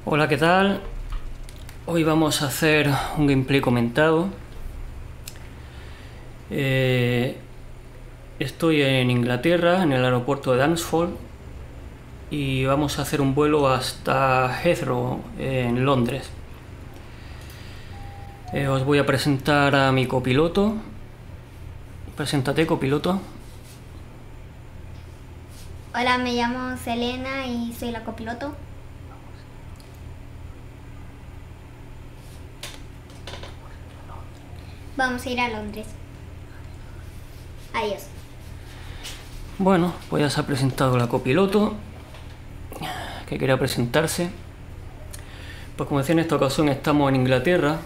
Hola, ¿qué tal? Hoy vamos a hacer un gameplay comentado. Estoy en Inglaterra, en el aeropuerto de Dunsfold, y vamos a hacer un vuelo hasta Heathrow, en Londres. Os voy a presentar a mi copiloto. Preséntate, copiloto. Hola, me llamo Selena y soy la copiloto. Vamos a ir a Londres. Adiós. Bueno, pues ya se ha presentado la copiloto, que quería presentarse. Pues como decía, en esta ocasión estamos en Inglaterra.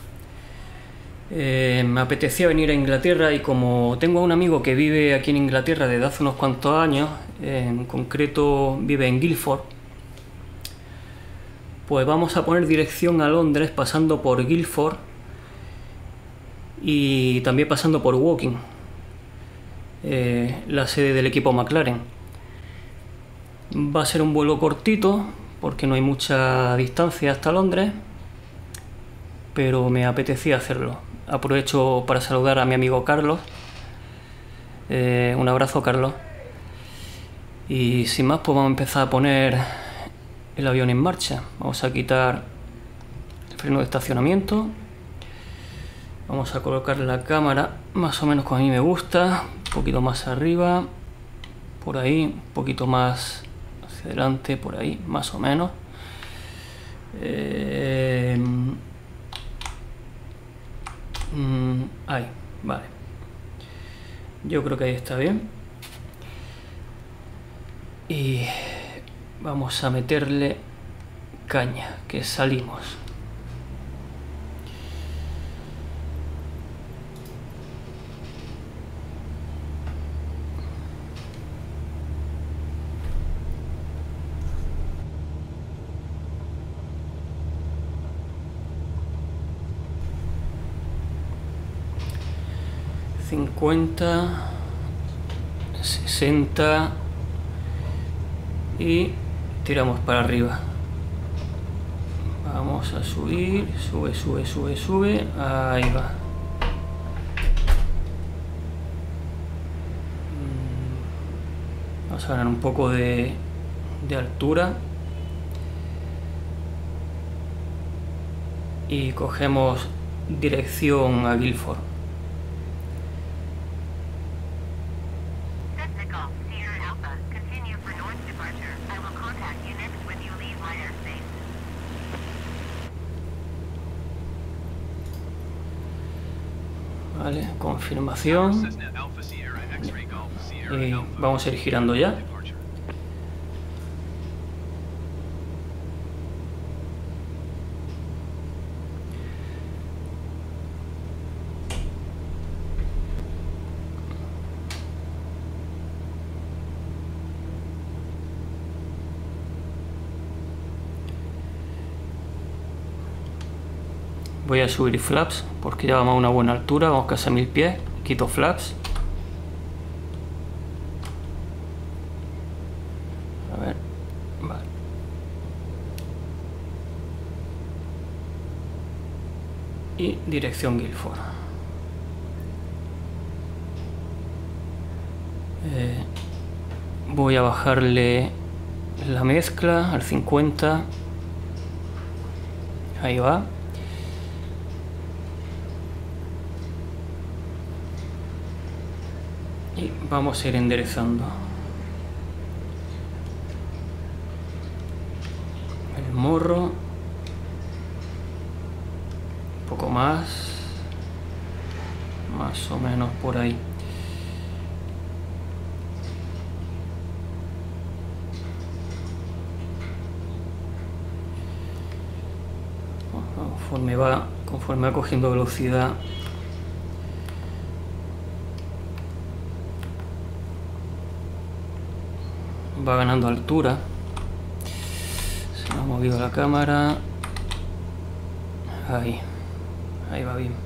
Me apetecía venir a Inglaterra y como tengo a un amigo que vive aquí en Inglaterra desde hace unos cuantos años, en concreto vive en Guildford, pues vamos a poner dirección a Londres pasando por Guildford y también pasando por Woking, la sede del equipo McLaren. Va a ser un vuelo cortito porque no hay mucha distancia hasta Londres, pero me apetecía hacerlo. Aprovecho para saludar a mi amigo Carlos. Un abrazo, Carlos. Y sin más, pues vamos a empezar a poner el avión en marcha. Vamos a quitar el freno de estacionamiento. Vamos a colocar la cámara más o menos como a mí me gusta. Un poquito más arriba. Por ahí. Un poquito más hacia adelante. Por ahí. Más o menos. Ahí. Vale. Yo creo que ahí está bien. Y vamos a meterle caña, que salimos. $50, $60 y tiramos para arriba. Vamos a subir, sube, sube, sube, sube, ahí va. Vamos a ganar un poco de altura y cogemos dirección a Guildford. Vale, confirmación. Y vamos a ir girando ya. Voy a subir flaps porque ya vamos a una buena altura, vamos casi a 1000 pies. Quito flaps. A ver, vale. Y dirección Guildford. Voy a bajarle la mezcla al 50. Ahí va. Y vamos a ir enderezando el morro, un poco más o menos por ahí. Conforme va cogiendo velocidad, va ganando altura. Se me ha movido la cámara. Ahí va bien.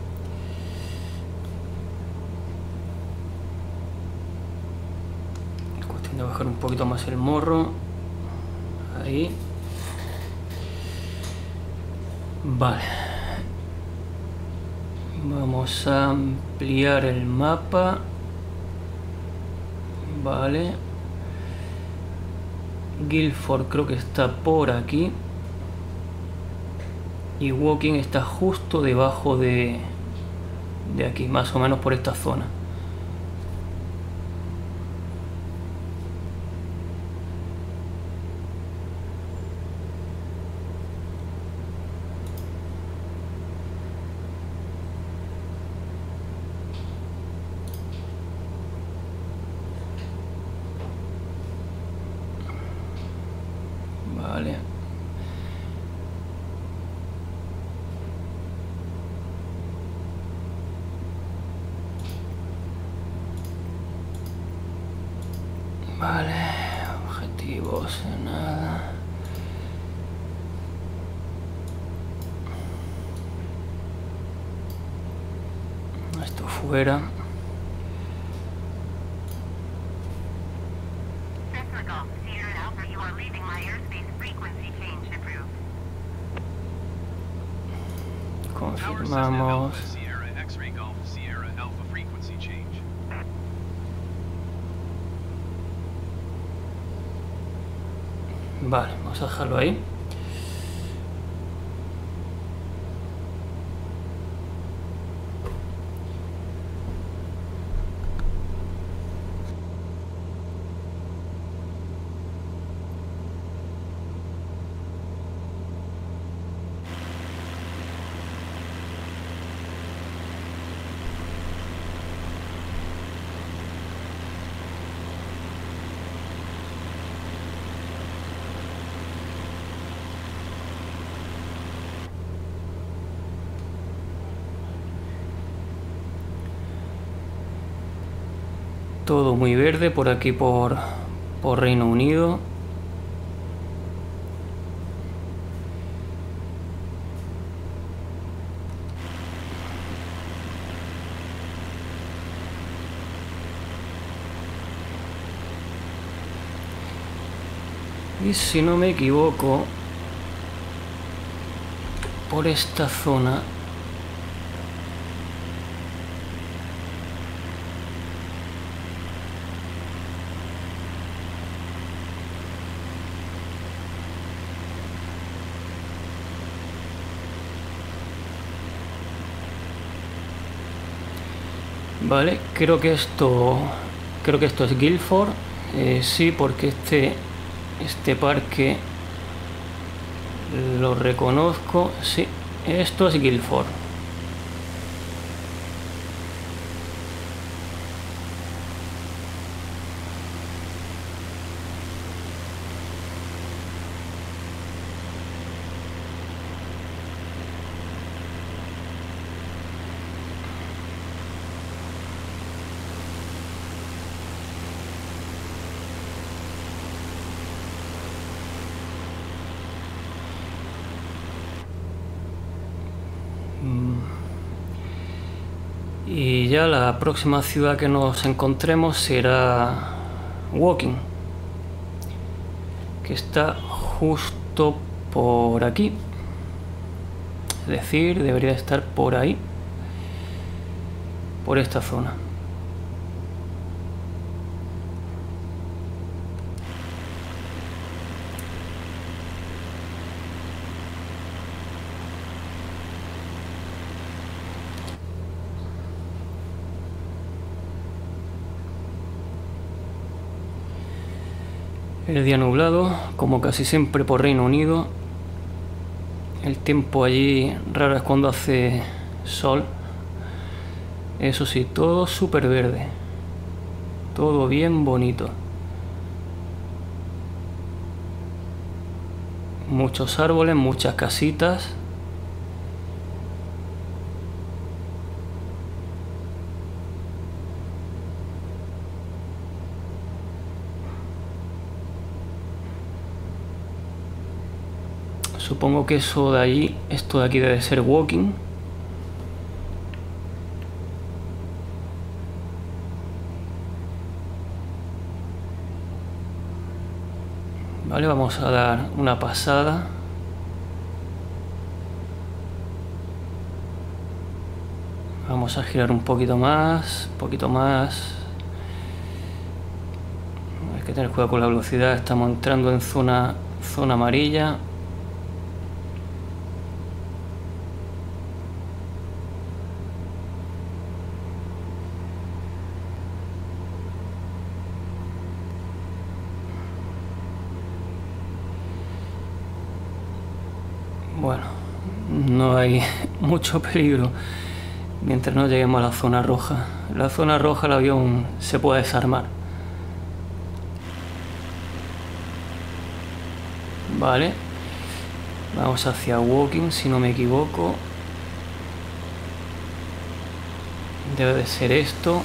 Es cuestión de bajar un poquito más el morro. Ahí. Vale. Vamos a ampliar el mapa. Vale. Guildford creo que está por aquí. Y Woking está justo debajo de aquí, más o menos por esta zona. Vale. Vale, objetivos, nada. Esto fuera. Confirmamos. Vale, vamos a dejarlo ahí. Todo muy verde por aquí por Reino Unido. Y si no me equivoco, por esta zona vale, creo que esto es Guildford. Sí, porque este parque lo reconozco. Sí, esto es Guildford. Y ya la próxima ciudad que nos encontremos será Woking, que está justo por aquí. Es decir, debería estar por ahí, por esta zona. El día nublado, como casi siempre por Reino Unido. El tiempo allí raro es cuando hace sol. Eso sí, todo súper verde. Todo bien bonito. Muchos árboles, muchas casitas. Supongo que eso de allí, esto de aquí debe ser Woking. Vale, vamos a dar una pasada. Vamos a girar un poquito más, un poquito más. Hay que tener cuidado con la velocidad, estamos entrando en zona amarilla. Bueno, no hay mucho peligro mientras no lleguemos a la zona roja. En la zona roja el avión se puede desarmar. Vale, vamos hacia Woking, si no me equivoco. Debe de ser esto.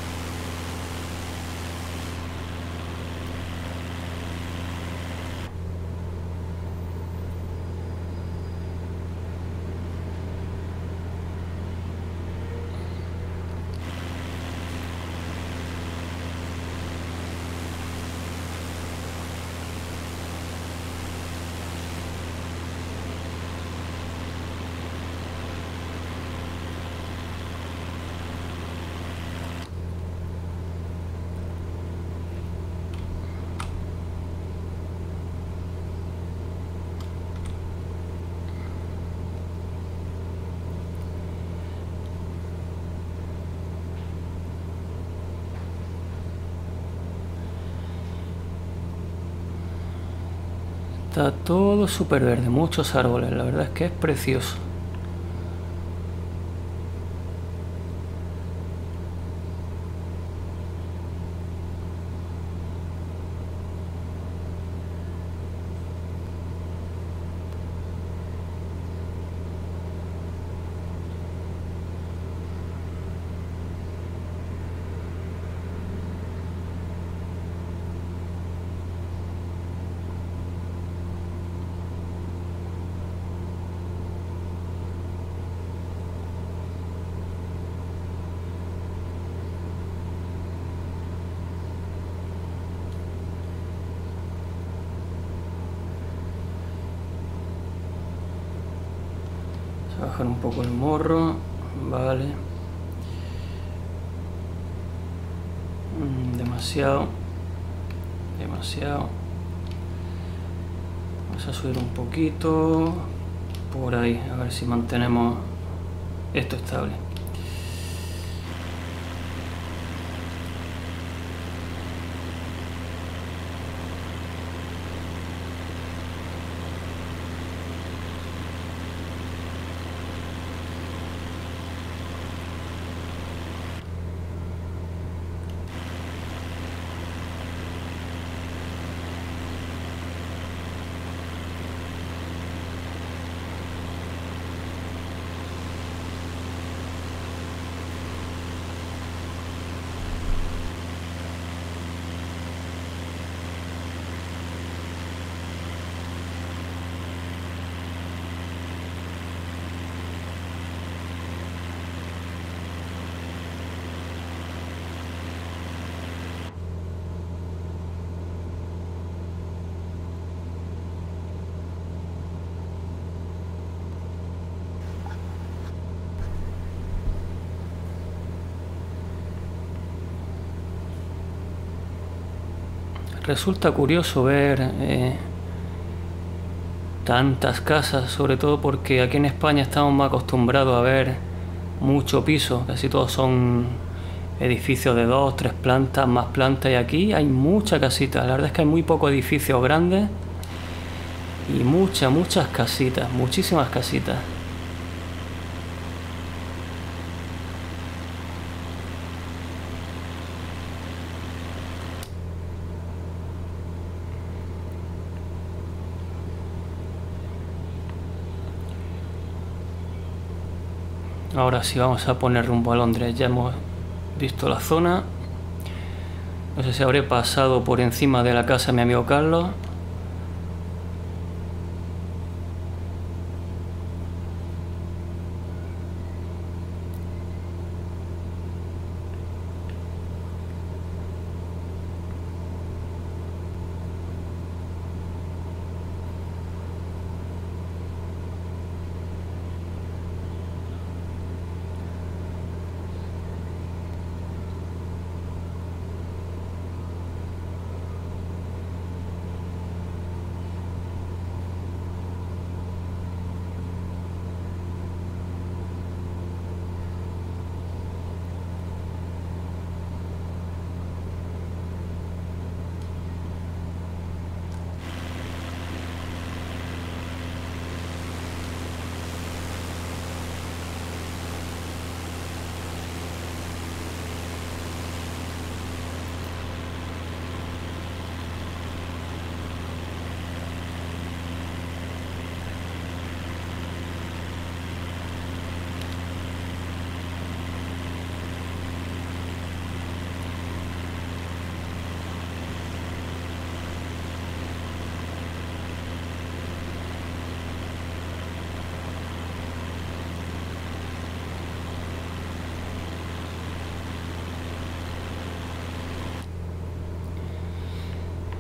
Está todo súper verde, muchos árboles, la verdad es que es precioso. Vamos a bajar un poco el morro, vale. Demasiado. Vamos a subir un poquito por ahí, a ver si mantenemos esto estable. Resulta curioso ver tantas casas, sobre todo porque aquí en España estamos más acostumbrados a ver mucho piso, casi todos son edificios de 2, 3 plantas, más plantas, y aquí hay muchas casitas. La verdad es que hay muy pocos edificios grandes y muchas casitas, muchísimas casitas. Ahora sí vamos a poner rumbo a Londres. Ya hemos visto la zona. No sé si habré pasado por encima de la casa de mi amigo Carlos.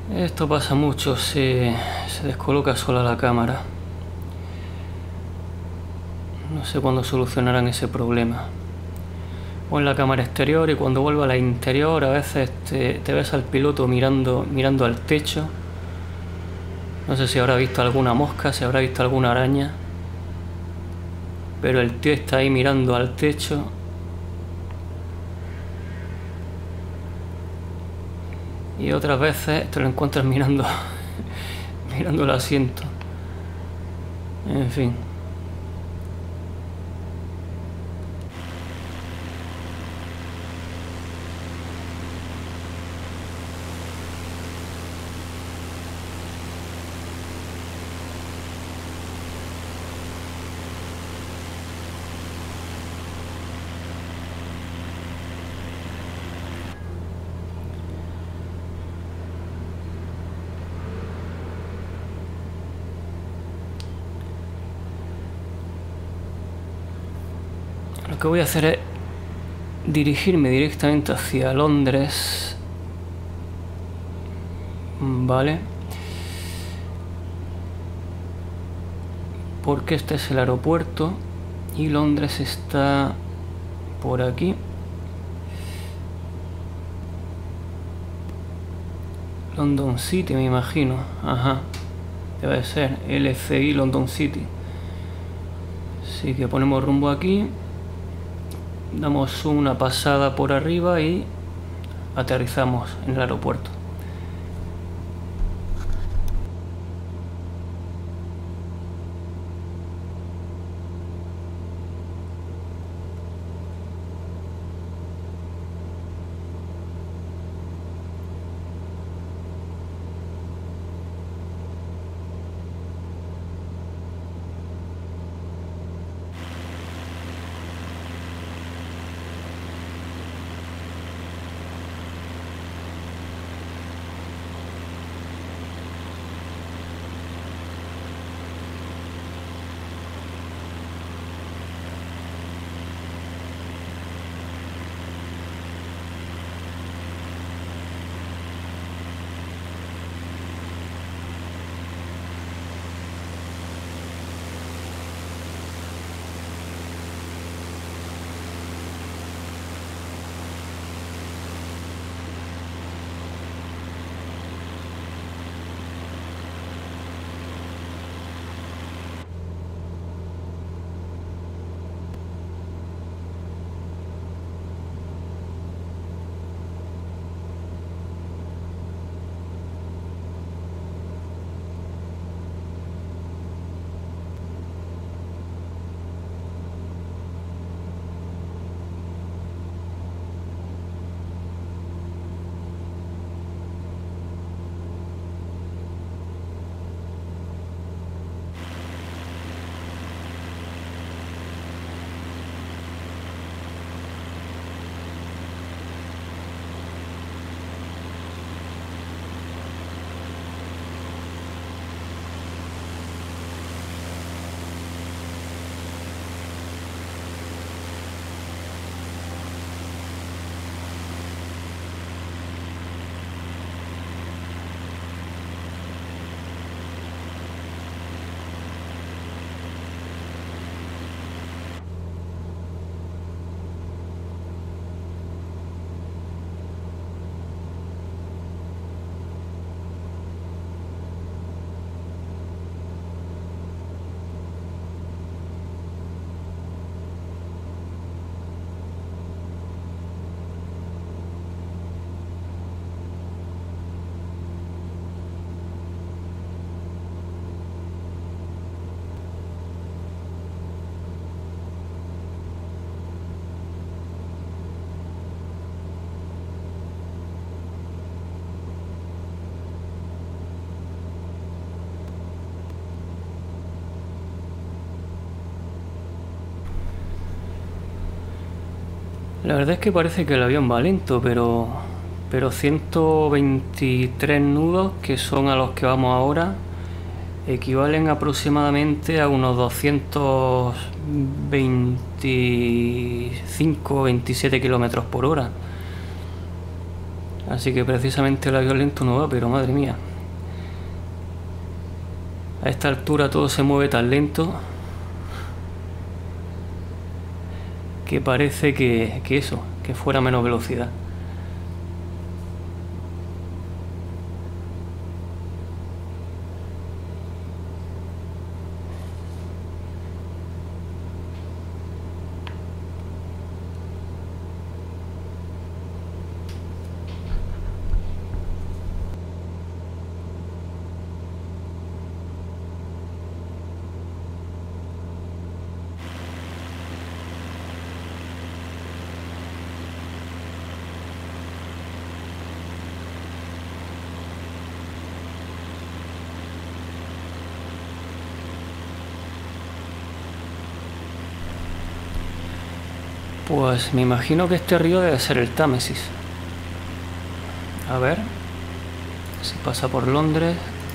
Esto pasa mucho, se descoloca sola la cámara. No sé cuándo solucionarán ese problema. O en la cámara exterior, y cuando vuelva a la interior a veces te ves al piloto mirando al techo. No sé si habrá visto alguna mosca, si habrá visto alguna araña, pero el tío está ahí mirando al techo. Y otras veces te lo encuentras mirando el asiento. En fin. Lo que voy a hacer es dirigirme directamente hacia Londres. Vale. Porque este es el aeropuerto y Londres está por aquí. London City, me imagino. Ajá. Debe ser LCI London City. Así que ponemos rumbo aquí. Damos una pasada por arriba y aterrizamos en el aeropuerto. La verdad es que parece que el avión va lento, pero 123 nudos, que son a los que vamos ahora, equivalen aproximadamente a unos 225-27 kilómetros por hora. Así que precisamente el avión lento no va, pero madre mía. A esta altura todo se mueve tan lento que parece que fuera menos velocidad. Pues me imagino que este río debe ser el Támesis. A ver si pasa por Londres.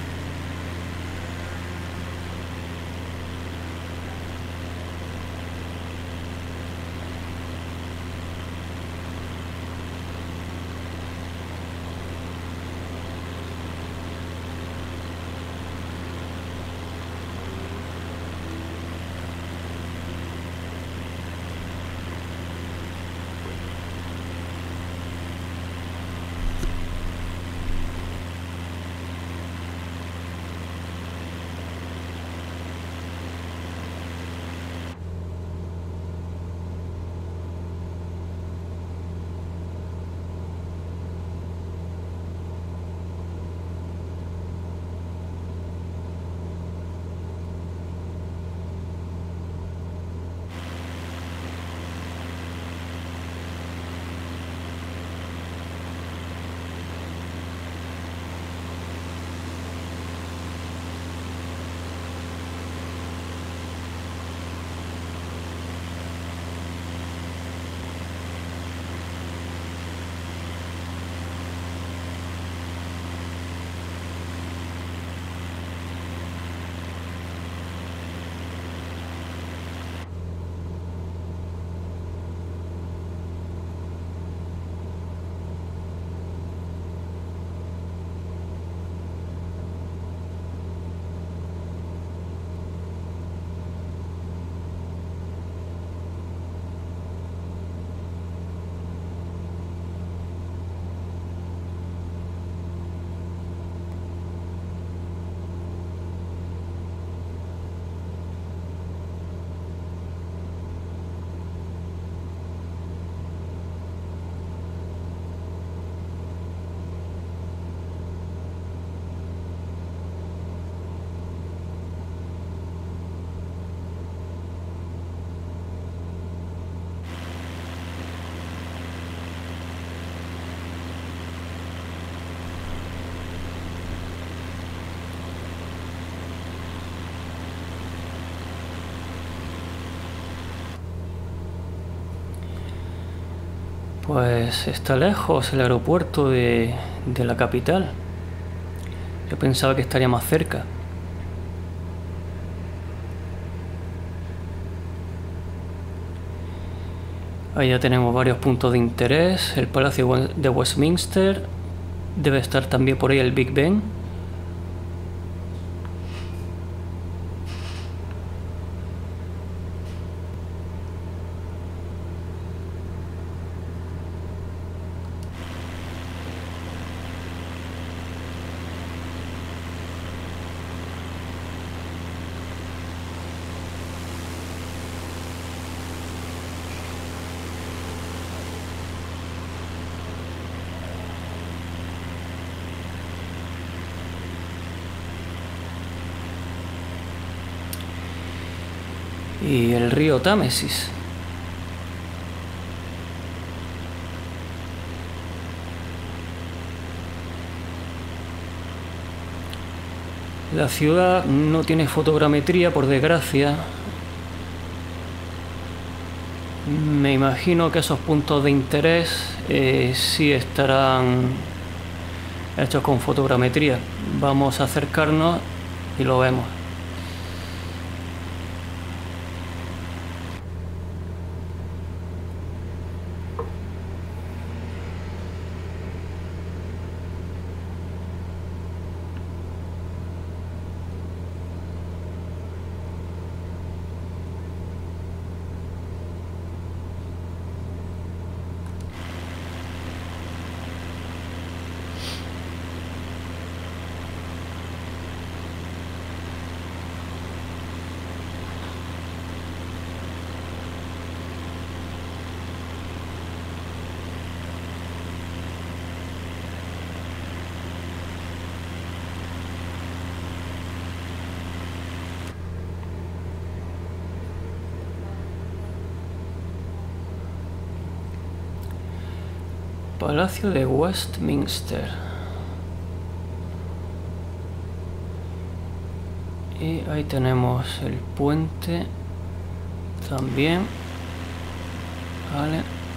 Pues está lejos el aeropuerto de la capital. Yo pensaba que estaría más cerca. Ahí ya tenemos varios puntos de interés. El Palacio de Westminster. Debe estar también por ahí el Big Ben. Y el río Támesis. La ciudad no tiene fotogrametría, por desgracia. Me imagino que esos puntos de interés sí estarán hechos con fotogrametría. Vamos a acercarnos y lo vemos. Palacio de Westminster. Y ahí tenemos el puente también. Vale.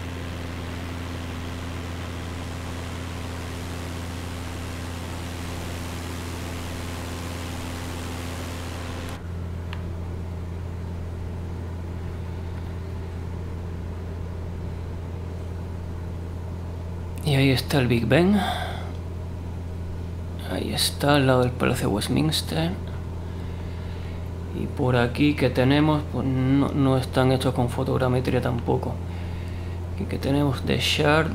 Y ahí está el Big Ben. Ahí está al lado del Palacio de Westminster. Y por aquí que tenemos, pues no están hechos con fotogrametría tampoco. Aquí que tenemos The Shard,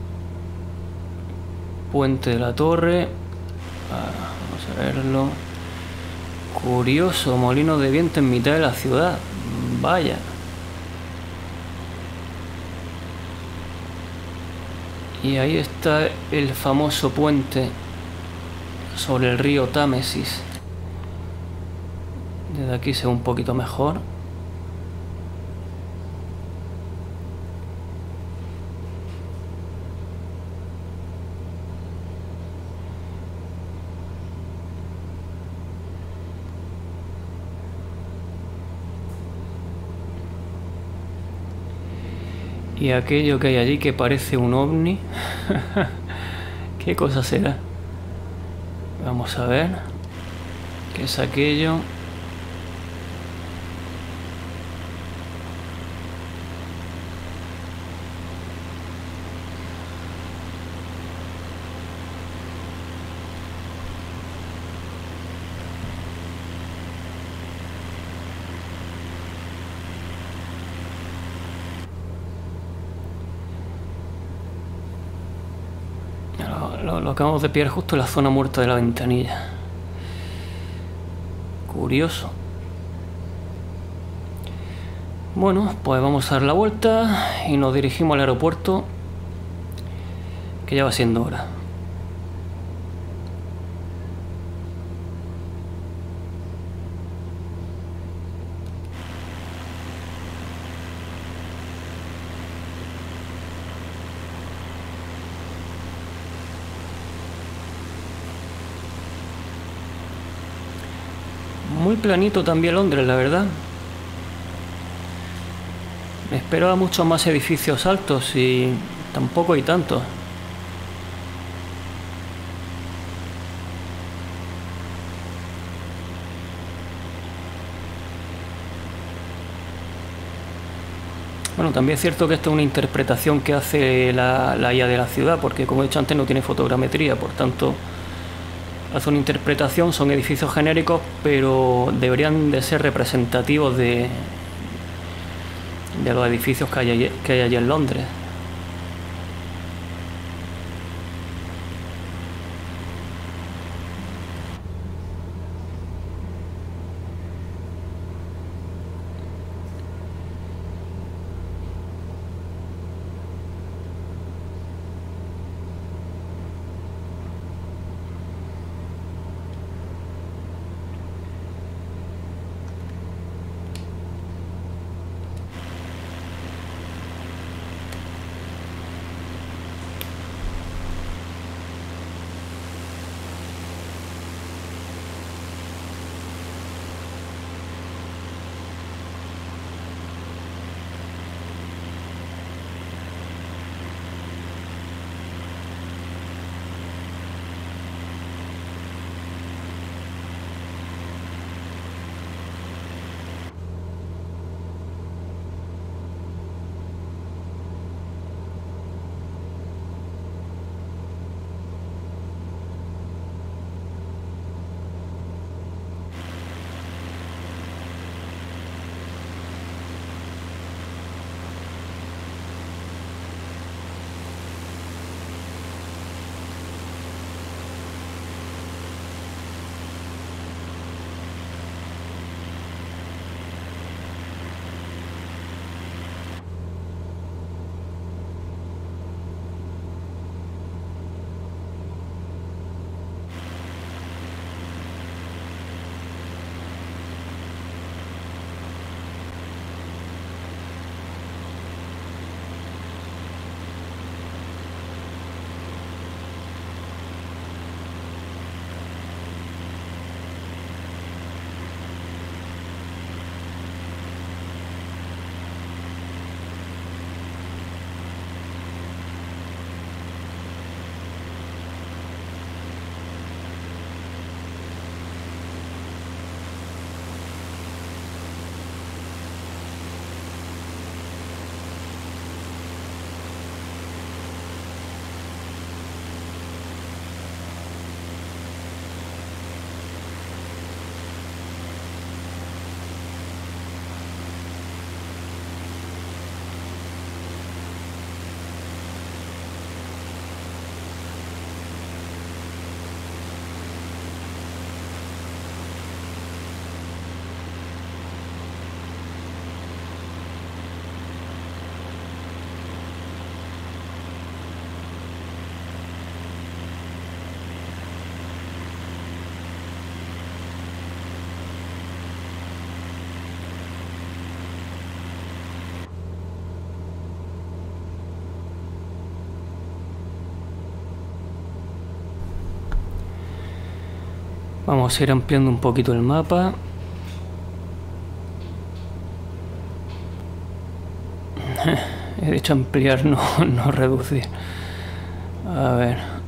Puente de la Torre. Vamos a verlo. Curioso, molino de viento en mitad de la ciudad. Vaya. Y ahí está el famoso puente sobre el río Támesis. Desde aquí se ve un poquito mejor. Y aquello que hay allí que parece un ovni. ¿Qué cosa será? Vamos a ver. ¿Qué es aquello? Lo acabamos de pillar justo en la zona muerta de la ventanilla. Curioso. Bueno, pues vamos a dar la vuelta y nos dirigimos al aeropuerto, que ya va siendo hora. Muy planito también Londres, la verdad. Me esperaba muchos más edificios altos y tampoco hay tantos. Bueno, también es cierto que esto es una interpretación que hace la IA de la ciudad, porque como he dicho antes no tiene fotogrametría, por tanto hace una interpretación, son edificios genéricos, pero deberían de ser representativos de los edificios que hay allí en Londres. Vamos a ir ampliando un poquito el mapa. He dicho ampliar, no reducir. A ver.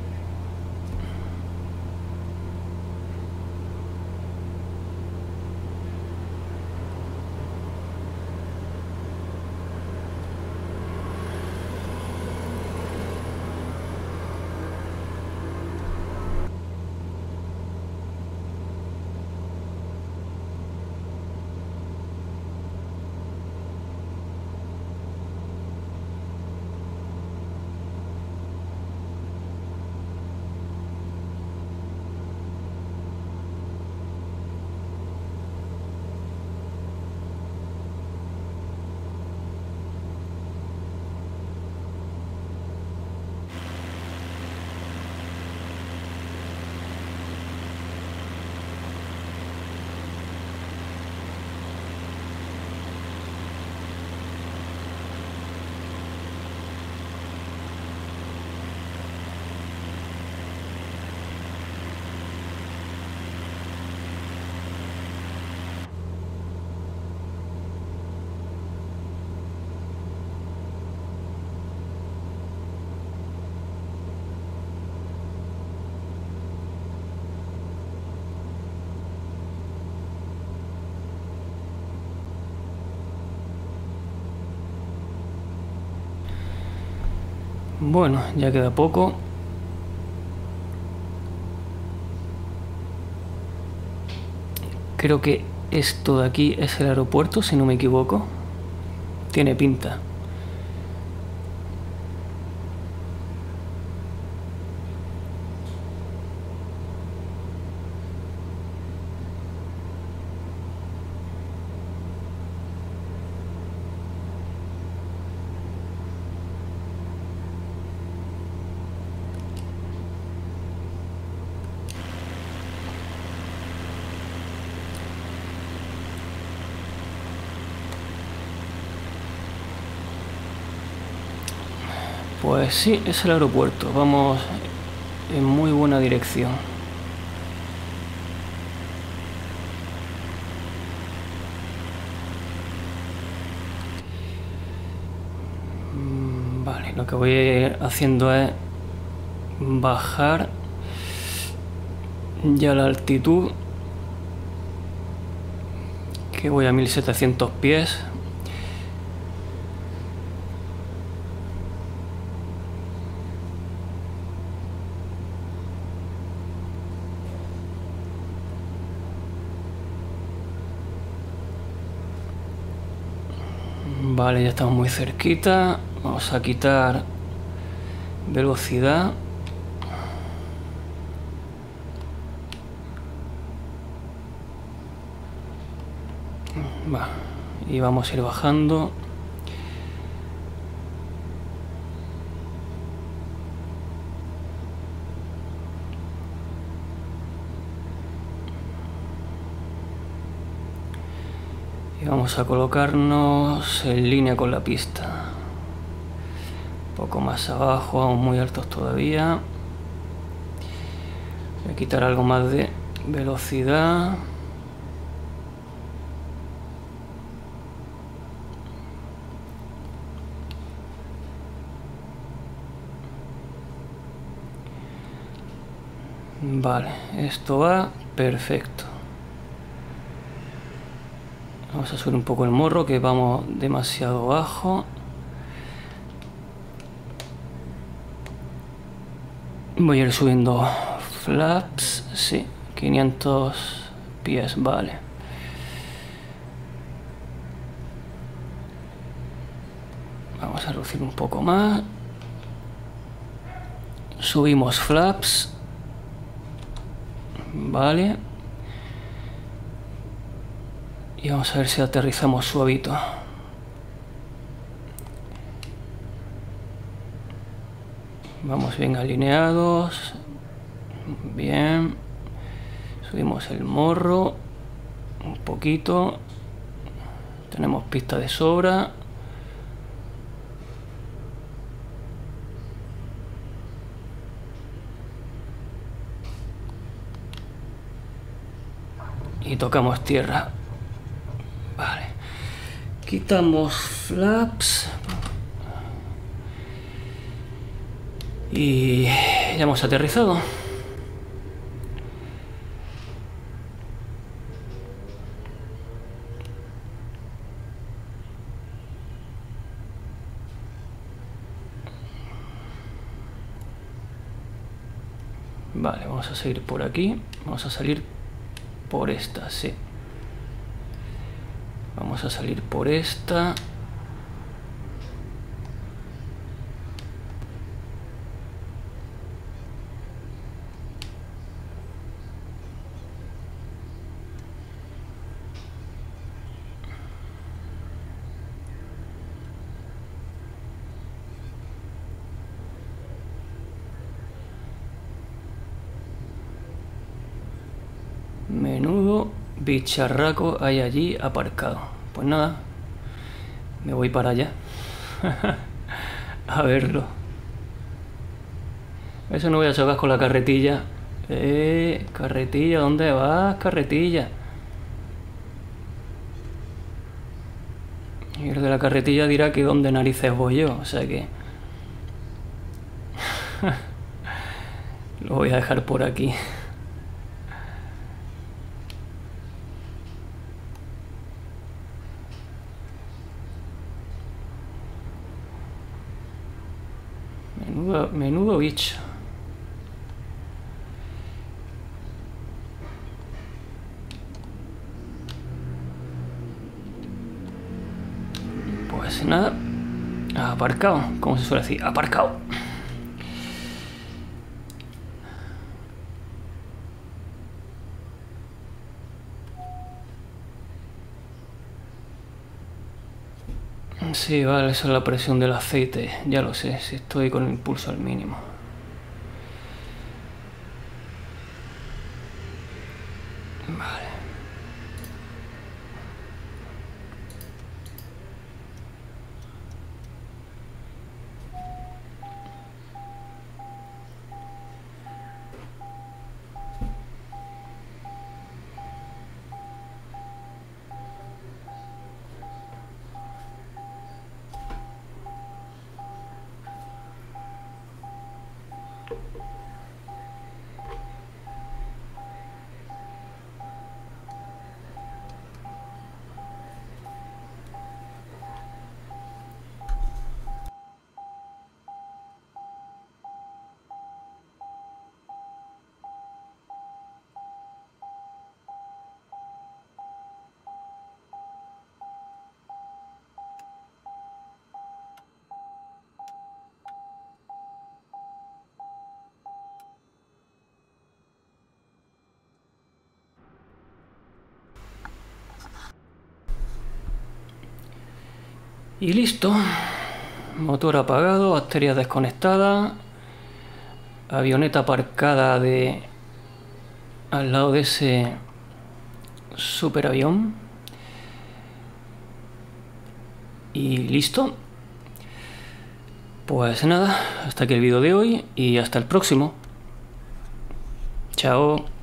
Bueno, ya queda poco. Creo que esto de aquí es el aeropuerto, si no me equivoco. Tiene pinta. Pues sí, es el aeropuerto. Vamos en muy buena dirección. Vale, lo que voy a ir haciendo es bajar ya la altitud, que voy a 1700 pies. Vale, ya estamos muy cerquita. Vamos a quitar velocidad. Va. Y vamos a ir bajando. Y vamos a colocarnos en línea con la pista. Un poco más abajo, aún muy altos todavía. Voy a quitar algo más de velocidad. Vale, esto va perfecto. Vamos a subir un poco el morro, que vamos demasiado bajo. Voy a ir subiendo flaps, sí, 500 pies, vale. Vamos a reducir un poco más. Subimos flaps, vale. Y vamos a ver si aterrizamos suavito. Vamos bien alineados. Bien. Subimos el morro un poquito. Tenemos pista de sobra. y tocamos tierra. Vale. Quitamos flaps. Y ya hemos aterrizado. Vale, vamos a seguir por aquí. Vamos a salir por esta, sí. Vamos a salir por esta. Menudo bicharraco hay allí aparcado. Pues nada, me voy para allá a verlo. Eso no voy a chocar con la carretilla. Carretilla, ¿dónde vas, carretilla? Y el de la carretilla dirá que dónde narices voy yo, o sea que lo voy a dejar por aquí. Menudo bicho. Pues nada, aparcado, como se suele decir, aparcado. Sí, vale, eso es la presión del aceite, ya lo sé, si estoy con el impulso al mínimo. Vale. Y listo. Motor apagado, batería desconectada. Avioneta aparcada al lado de ese superavión. Y listo. Pues nada, hasta aquí el vídeo de hoy y hasta el próximo. Chao.